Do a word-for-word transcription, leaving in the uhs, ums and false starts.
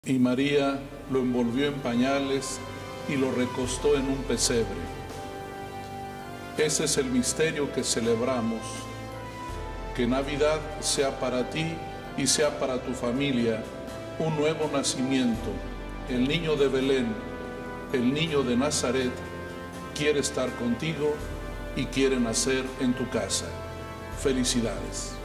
Y María lo envolvió en pañales y lo recostó en un pesebre. Ese es el misterio que celebramos. Que Navidad sea para ti y sea para tu familia un nuevo nacimiento. El niño de Belén, el niño de Nazaret, quiere estar contigo y quiere nacer en tu casa. Felicidades.